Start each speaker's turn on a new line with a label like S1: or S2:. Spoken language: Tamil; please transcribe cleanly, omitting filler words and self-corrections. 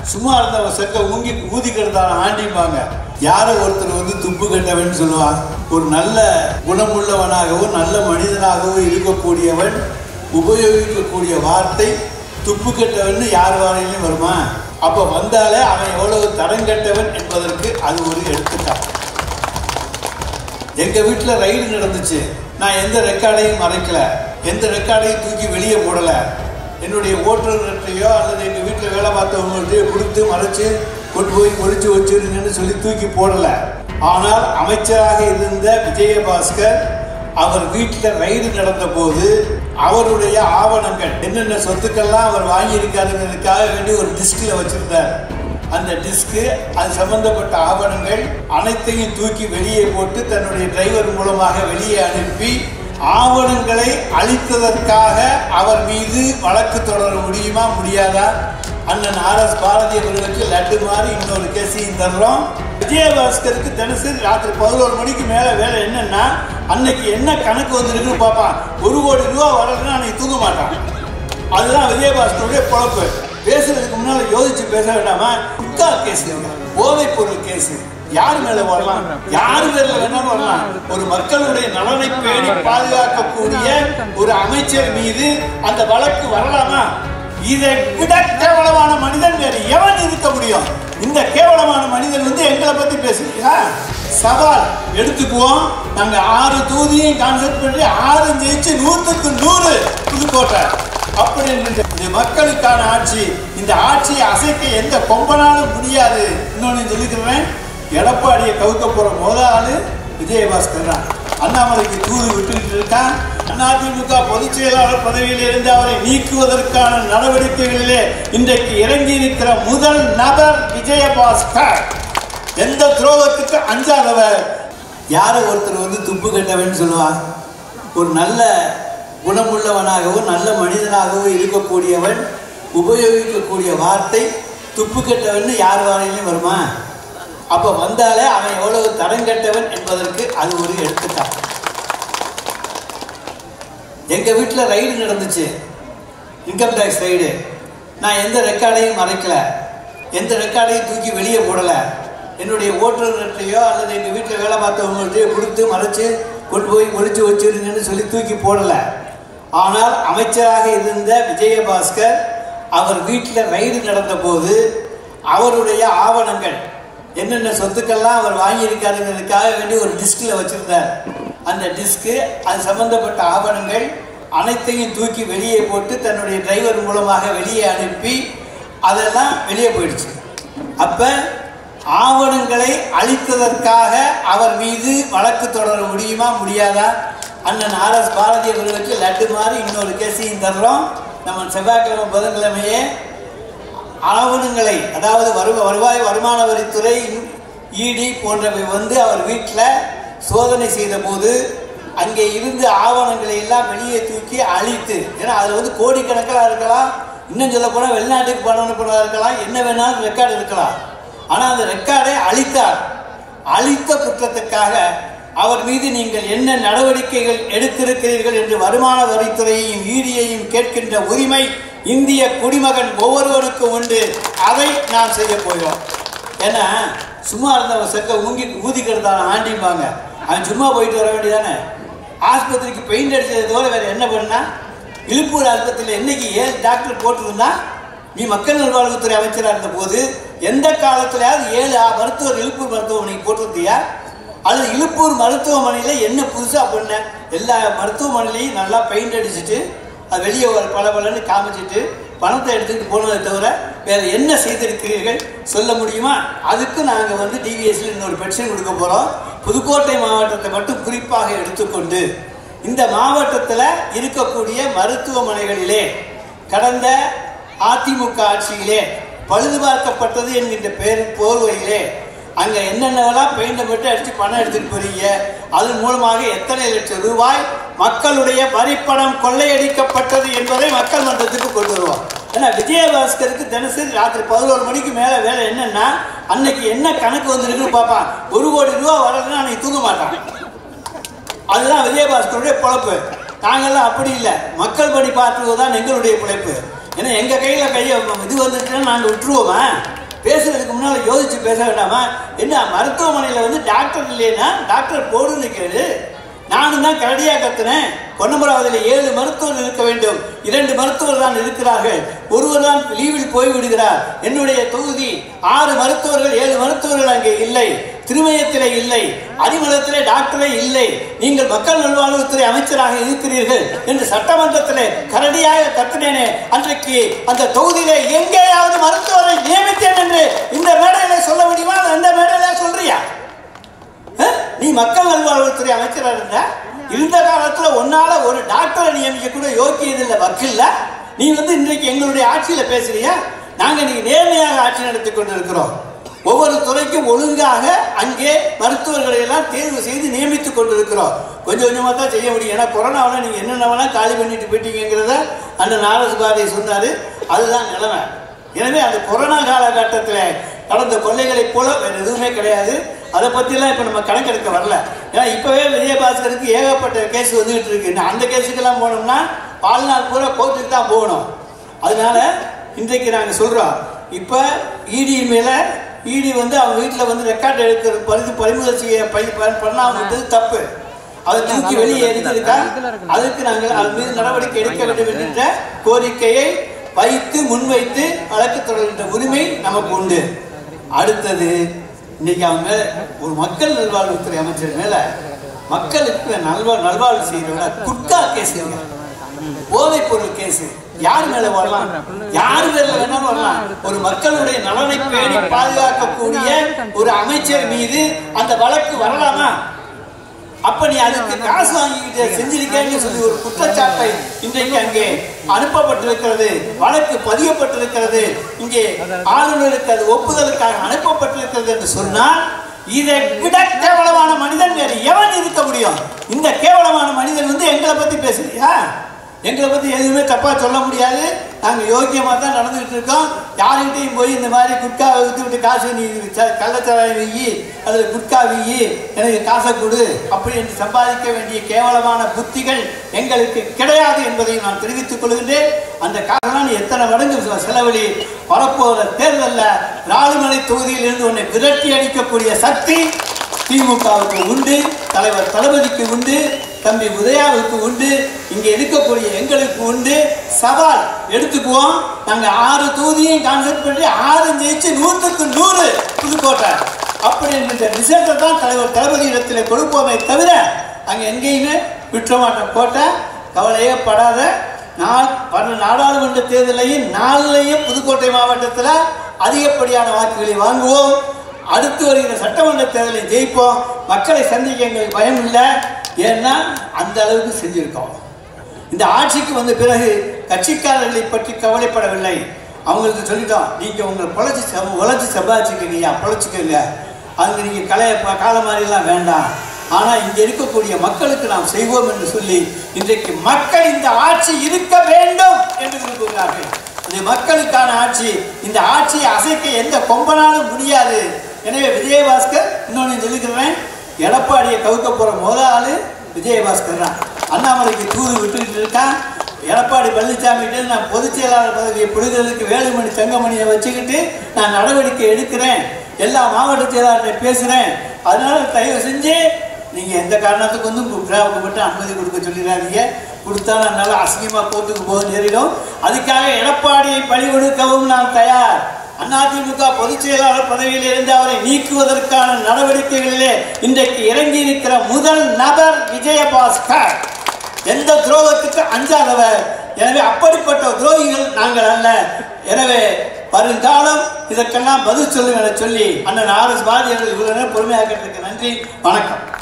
S1: சும்மா இருந்தவன் செக்க ஊதிக்கிறதான ஆண்டிப்பாங்க. யாரை ஒருத்தர் துப்பு கட்டவன் சொல்லுவான். ஒரு நல்ல குணமுள்ளவனாகவும் நல்ல மனிதனாகவும் இருக்கக்கூடியவன் உபயோகிக்கக்கூடிய வார்த்தை துப்பு கட்டவன் யார் வாரையிலும் வருமா? அப்ப வந்தாலே அவன் எவ்வளவு தரங்கட்டவன் என்பதற்கு அது ஒரு எடுத்துக்காட்டு. எங்க வீட்டுல ரைடு நடந்துச்சு. நான் எந்த ரெக்கார்டையும் மறைக்கல, எந்த ரெக்கார்டையும் தூக்கி வெளியே போடல. என்னுடைய ஓட்டுநர்கிட்டையோ அல்லது எங்க வீட்டில் வேலை பார்த்தவங்கள்ட்டையோ கொடுத்து மறைச்சு கொண்டு போய் ஒழிச்சு வச்சிருங்கன்னு சொல்லி தூக்கி போடல. ஆனால் அமைச்சராக இருந்த விஜயபாஸ்கர் அவர் வீட்டில் ரைடு நடந்த போது அவருடைய ஆவணங்கள் என்னென்ன சொத்துக்கள்லாம் அவர் வாங்கியிருக்காருங்கிறதுக்காக வேண்டி ஒரு டிஸ்கில் வச்சிருந்தார். அந்த டிஸ்கு அது சம்பந்தப்பட்ட ஆவணங்கள் அனைத்தையும் தூக்கி வெளியே போட்டு தன்னுடைய டிரைவர் மூலமாக வெளியே அனுப்பி ஆவணங்களை அளித்ததற்காக அவர் மீது வழக்கு தொடர முடியுமா முடியாதா? அண்ணன் ஆர்.எஸ். பாரதி அவர்களுக்கு லட்டு மாதிரி இன்னொரு கேஸையும் தர்றோம். விஜயபாஸ்கருக்கு தினசரி ராத்திரி 11 மணிக்கு மேலே வேலை என்னன்னா, அன்னைக்கு என்ன கணக்கு வந்துருக்குன்னு பார்ப்பான். 1 கோடி ரூபா வரலன்னா அன்னைக்கு தூங்க மாட்டான். அதுதான் விஜயபாஸ்கருடைய பொழப்பு. பேசுறதுக்கு முன்னால யோசிச்சு பேச வேண்டாமா? குட்கா கேஸ், போதைப் பொருள் கேஸ் யாரு மேல வரலாம்? யாரு பேர்ல வேணாலும் வரலாம். ஒரு மக்களுடைய நலனை பேணி பாதுகாக்கக்கூடிய ஒரு அமைச்சர் மீது அந்த வழக்கு வரலாமா? இதை விட கேவலமான மனிதன் வேறு எவன் இருக்க முடியும்? இந்த கேவலமான மனிதன் எங்களை பத்தி பேசுறீங்களா? சவால் எடுத்துக்குவோம். நாங்க 6 தொகுதியும் கான்செப்ட் பண்ணி 6 ஜெயிச்சு 100க்கு 100 புதுக்கோட்டை. அப்படி இது மக்களுக்கான ஆட்சி. இந்த ஆட்சியை அசைக்க எந்த கொம்பனாலும் முடியாது. இன்னொன்னு சொல்லிக்கிறேன், எடப்பாடியை கவுக்க போற முதல் ஆளு விஜயபாஸ்கர் தான். அண்ணாமலைக்கு தூது விட்டுக்கிட்டு இருக்கான். அதிமுக பொதுச் செயலாளர் பதவியில் இருந்து அவரை நீக்குவதற்கான நடவடிக்கைகளிலே இன்றைக்கு இறங்கி இருக்கிற முதல் நபர் விஜயபாஸ்கர். எந்த துரோகத்துக்கு அஞ்சாதவர். யாரை ஒருத்தர் துப்பு கட்டவன் சொல்லுவான். ஒரு நல்ல குணமுள்ளவனாகவும் நல்ல மனிதனாகவும் இருக்கக்கூடியவன் உபயோகிக்கக்கூடிய வார்த்தை துப்பு கட்டவன் யார் வாரையிலும் வருமா? அப்ப வந்தாலே அவன் எவ்வளவு தரங்கட்டவன் என்பதற்கு அது ஒரு எடுத்துக்காட்டு. எங்க வீட்டில் ரைடு நடந்துச்சு, இன்கம் டேக்ஸ் ரைடு. நான் எந்த ரெக்கார்டையும் மறைக்கல, எந்த ரெக்கார்டையும் தூக்கி வெளியே போடல. என்னுடைய ஓட்டுநர்கிட்டையோ அல்லது எங்க வீட்டில் வேலை பார்த்தவங்கள்ட்டையோ கொடுத்து மறைச்சு கொண்டு போய் ஒழிச்சு வச்சிருங்கன்னு சொல்லி தூக்கி போடல. ஆனால் அமைச்சராக இருந்த விஜயபாஸ்கர் அவர் வீட்டில் ரைடு நடந்த போது அவருடைய ஆவணங்கள் என்னென்ன சொத்துக்கள்லாம் அவர் வாங்கியிருக்காருங்கிறதுக்காக வேண்டி ஒரு டிஸ்கில் வச்சிருந்தார். அந்த டிஸ்கு அது சம்பந்தப்பட்ட ஆவணங்கள் அனைத்தையும் தூக்கி வெளியே போட்டு தன்னுடைய டிரைவர் மூலமாக வெளியே அனுப்பி அதெல்லாம் வெளியே போயிடுச்சு. அப்ப ஆவணங்களை அளித்ததற்காக அவர் மீது வழக்கு தொடர முடியுமா முடியாதா? அண்ணன் ஆர்.எஸ். பாரதி அவர்களுக்கு லட்டு மாதிரி இன்னொரு கேஸையும் தர்றோம். நம்ம செவ்வாய்க்கிழமை புதன்கிழமையே ஆவணங்களை, அதாவது வருவாய் வருமான வரித்துறை, இடி போன்றவை அவர் வீட்டில் சோதனை செய்த போது அங்கே இருந்து ஆவணங்களை எல்லாம் வெளியே தூக்கி அழித்து, ஏன்னா அது கோடிக்கணக்கில் இருக்கலாம், இன்னும் சொல்ல போனால் வெளிநாட்டுக்கு பணம் அனுப்புறதா இருக்கலாம், என்ன வேணாலும் ரெக்கார்டு இருக்கலாம். ஆனால் அந்த ரெக்கார்டை அழித்தார். அழித்த குற்றத்துக்காக அவர் மீது நீங்கள் என்ன நடவடிக்கைகள் எடுத்திருக்கிறீர்கள் என்று வருமான வரித்துறையையும் ஈடியையும் கேட்கின்ற உரிமை இந்திய குடிமகன் ஒவ்வொருவருக்கும் உண்டு. அதை நாம் செய்ய போகிறோம். ஏன்னா சும்மா இருந்தவன் செக்க ஊதிக்கிறதான ஆண்டிப்பாங்க. அவன் சும்மா போயிட்டு வர வேண்டியதானே. ஆஸ்பத்திரிக்கு பெயிண்ட் அடிச்சதை தவிர வேற என்ன பண்ணா? இழுப்பூர் ஆஸ்பத்திரியில் என்னைக்கு 7 டாக்டர் போட்டிருந்தா? நீ மக்கள் நல்வாழ்வுத்துறை அமைச்சராக இருந்த போது எந்த காலத்திலாவது 7 மருத்துவர் இழுப்பூர் மருத்துவமனைக்கு போட்டிருந்தியா? அல்லது இழுப்பூர் மருத்துவமனையில் என்ன புதுசாக பண்ண? எல்லா மருத்துவமனையிலையும் நல்லா பெயிண்ட் அடிச்சுட்டு அது வெளியே ஒரு பலன்னு காமிச்சிட்டு பணத்தை எடுத்துக்கிட்டு போனதை தவிர வேற என்ன செய்திருக்கிறீர்கள் சொல்ல முடியுமா? அதுக்கு நாங்கள் டிவிஎஸ்ல இன்னொரு பென்ஷன் கொடுக்க போகிறோம். புதுக்கோட்டை மாவட்டத்தை மட்டும் குறிப்பாக எடுத்துக்கொண்டு இந்த மாவட்டத்தில் இருக்கக்கூடிய மருத்துவமனைகளிலே கடந்த அதிமுக ஆட்சியிலே பழுது பார்க்கப்பட்டது என்கின்ற போர்வையிலே அங்கே என்னென்னவெல்லாம் பெயிண்டை மட்டும் அடித்து பணம் எடுத்துகிட்டு போறீங்க, அதன் மூலமாக எத்தனை லட்சம் ரூபாய் மக்களுடைய வரிப்பணம் கொள்ளையடிக்கப்பட்டது என்பதை மக்கள் மன்றத்துக்கு கொண்டு வருவோம். ஏன்னா விஜயபாஸ்கருக்கு தினசரி ராத்திரி 11 மணிக்கு மேலே வேலை என்னன்னா, அன்னைக்கு என்ன கணக்கு வந்துருக்குன்னு பார்ப்பான். 1 கோடி ரூபா வரலன்னா அன்னைக்கு தூங்க மாட்டான். அதுதான் விஜயபாஸ்கருடைய பொழப்பு. நாங்கள்லாம் அப்படி இல்லை, மக்கள் பணி பார்த்துவது தான் எங்களுடைய பிழைப்பு. ஏன்னா எங்கள் கையில் இது வந்துச்சுன்னா நாங்கள் விட்டுருவோமா? பேசுறதுக்கு முன்னால் யோசிச்சு பேச வேண்டாமா? என்ன மருத்துவமனையில் வந்து டாக்டர் இல்லைன்னா டாக்டர் போடுன்னு கேளு. நானும் தான் கரடியாக கத்துனேன். பொன்னமராவதியில் 7 மருத்துவர்கள் இருக்க வேண்டும், 2 மருத்துவர்கள் தான் இருக்கிறார்கள், ஒருவர் தான் லீவில் போய்விடுகிறார். என்னுடைய தொகுதி 6 மருத்துவர்கள் 7 மருத்துவர்கள் அங்கே இல்லை, திருமயத்திலே இல்லை, அடிமலத்திலே டாக்டரே இல்லை, நீங்கள் மக்கள் நல்வாழ்வுத்துறை அமைச்சராக இருக்கிறீர்கள் என்று சட்டமன்றத்திலே கரடியாக கத்தினேனே, அன்றைக்கு அந்த தொகுதியிலே எங்கேயாவது மருத்துவரை நியமித்தேன் என்று இந்த மேடையில சொல்ல முடியுமா? அந்த மேடையில சொல்றியா? நீ மக்கள் நல்வாழ்வுத்துறை அமைச்சராக இருந்தா இருந்த காலத்துல ஒன்னால ஒரு டாக்டரை நியமிக்க கூட யோக்கியதில்லை, வக்கில்ல. நீ வந்து இன்றைக்கு எங்களுடைய ஆட்சியில பேசுறியா? நாங்க நீங்க நேர்மையாக ஆட்சி நடத்தி கொண்டிருக்கிறோம். ஒவ்வொரு துறைக்கும் ஒழுங்காக அங்கே மருத்துவர்களை எல்லாம் தேர்வு செய்து நியமித்துக் கொண்டிருக்கிறோம். கொஞ்சம் கொஞ்சமா தான் செய்ய முடியும். ஏன்னா கொரோனாவில் நீங்க என்னென்ன காலி பண்ணிட்டு போயிட்டீங்கிறத அந்த நாரசுபாதை சொன்னாரு. அதுதான் நிலைமை. எனவே அந்த கொரோனா காலகட்டத்தில் நடந்த கொள்ளைகளைப் போல வேற எதுவுமே கிடையாது. அதை பற்றிலாம் இப்போ நம்ம கணக்கெடுக்க வரல. ஏன்னா இப்போவே விஜயபாஸ்கருக்கு ஏகப்பட்ட கேஸ் வந்துகிட்டு இருக்கு. அந்த கேஸுக்கெல்லாம் போனோம்னா வாழ்நாள் பூரா கோர்ட்டுக்கு தான் போகணும். அதனால இன்றைக்கு நாங்கள் சொல்கிறோம், இப்போ இடி மேலே இடி வந்து அவங்க வீட்டில் வந்து ரெக்கார்டு எடுக்கிறது பறிமுதல் செய்ய பண்ணாமல் தப்பு. அதை தூக்கி வெளியே எடுத்திருக்கா, அதுக்கு நாங்கள் அது மீது நடவடிக்கை எடுக்க வேண்டும் என்கின்ற கோரிக்கையை வைத்து முன்வைத்து வழக்கு தொடர்கின்ற உரிமை நமக்கு உண்டு. அடுத்தது, இன்னைக்கு அவங்க மேல ஒரு மக்கள் நல்வாழ்வுத்துறை அமைச்சர் மேல மக்களுக்கு நல்வாழ்வு செய்யறவங்க குட்கா கேஸ், போதைப் பொருள் கேஸ் யார் மேல வரலாம்? யார் பேர்ல வேணாலும் வரலாம். ஒரு மக்களுடைய நலனை பேணி பாதுகாக்கக்கூடிய ஒரு அமைச்சர் மீது அந்த வழக்கு வரலாமா? அப்ப நீ அதுக்கு காசு வாங்கிட்டு செஞ்சிருக்கேன்னு சொல்லி ஒரு குற்றச்சாட்டை இன்றைக்கு அங்கே அனுப்பப்பட்டிருக்கிறது, வழக்கு பதியப்பட்டிருக்கிறது, இங்கே ஆளுநருக்கு அது ஒப்புதலுக்காக அனுப்பப்பட்டிருக்கிறது என்று சொன்னால் இதை விட கேவலமான மனிதன் வேறு எவன் இருக்க முடியும்? இந்த கேவலமான மனிதன் வந்து எங்களை பத்தி பேசுறியா? எங்களை பத்தி எதுவுமே தப்பா சொல்ல முடியாது. நாங்க யோக்கியமா தான் நடந்துகிட்டு இருக்கோம். யாருக்கிட்டையும் போய் இந்த மாதிரி குட்கா வித்து விட்டு காசு நீ கள்ளச்சாராயம் வெயி அல்லது குட்கா வெயி எனக்கு காசை கொடு அப்படி என்று சம்பாதிக்க வேண்டிய கேவலமான புத்திகள் எங்களுக்கு கிடையாது என்பதையும் நான் தெரிவித்துக் கொள்கின்றேன். அந்த காரணம் எத்தனை மடங்கு செலவழி வரப்போகிற தேர்தலில் ராலிமலை தொகுதியில் இருந்து உன்னை விரட்டி அடிக்கக்கூடிய சக்தி திமுகவுக்கு உண்டு, தலைவர் தளபதிக்கு உண்டு, தம்பி உதயாவுக்கு உண்டு, இங்கே இருக்கக்கூடிய எங்களுக்கு உண்டு. சவால் எடுத்துக்குவோம். நாங்கள் 6 தொகுதியும் கான்செப்ட் பண்ணி 6 ஜெயிச்சு 100க்கு 100 புதுக்கோட்டை அப்படி என்கின்ற ரிசல்ட்டை தான் தலைவர் தளபதி இடத்துல கொடுப்போமே தவிர அங்கே எங்கேயுமே விட்டுறமாட்டோம். கோட்டை கவலையே படாத. நாடாளுமன்ற தேர்தலையும் 4லையும் புதுக்கோட்டை மாவட்டத்தில் அதிகப்படியான வாக்குகளை வாங்குவோம். அடுத்து வருகிற சட்டமன்ற தேர்தலை ஜெயிப்போம். மக்களை சந்திக்க எங்களுக்கு பயம் இல்லை. ஏன்னா அந்த அளவுக்கு செஞ்சிருக்கோம். இந்த ஆட்சிக்கு வந்த பிறகு கட்சிக்காரர்களை பற்றி கவலைப்படவில்லை. அவங்களுக்கு சொல்லிட்டோம், நீங்க உங்களை உழைச்சி சம்பாதிச்சுக்கீங்க, பொழைச்சிக்கோங்க, அங்கே நீங்க கால மாதிரிலாம் வேண்டாம். ஆனா இங்க இருக்கக்கூடிய மக்களுக்கு நாம் செய்வோம் என்று சொல்லி இன்றைக்கு மக்கள் இந்த ஆட்சி இருக்க வேண்டும் என்று விரும்புகிறார்கள். இது மக்களுக்கான ஆட்சி. இந்த ஆட்சியை அசைக்க எந்த கொம்பனாலும் முடியாது. எனவே விஜயபாஸ்கர், இன்னொன்று சொல்லிக்கிறேன், எடப்பாடியை கவுக்க போற முதல் ஆளு விஜயபாஸ்கர் தான். அண்ணாமலைக்கு தூது விட்டுக்கிட்டு இருக்கான். எடப்பாடி பழனிசாமிகிட்ட நான் பொதுச் செயலாளர் பதவியை பிடிக்கிறதுக்கு வேலுமணி தங்கமணியை வச்சுக்கிட்டு நான் நடவடிக்கை எடுக்கிறேன், எல்லா மாவட்ட செயலாளர்கிட்ட பேசுறேன். அதனால தயவு செஞ்சு நீங்க எந்த காரணத்துக்கு வந்து விழாவுக்கு மட்டும் அனுமதி கொடுக்க சொல்லிடாதீங்க. கொடுத்தாலும் அதனால அசிங்கமா கோர்ட்டுக்கு போக நேரிடும். அதுக்காக எடப்பாடியை பழி கொடுக்கவும் நான் தயார். அதிமுக பொதுச் செயலாளர் பதவியில் இருந்து அவரை நீக்குவதற்கான நடவடிக்கைகளிலே இன்றைக்கு இறங்கி இருக்கிற முதல் நபர் விஜயபாஸ்கர். எந்த துரோகத்துக்கு அஞ்சாதவர். எனவே அப்படிப்பட்ட துரோகிகள் நாங்கள் அல்ல. எனவே வருங்காலம் இதற்கெல்லாம் பதில் சொல்லும் என சொல்லி அண்ணன் RS பாரதி அவர்கள் இவ்வளவு நேரம் பொறுமையாக கேட்டிருக்க நன்றி, வணக்கம்.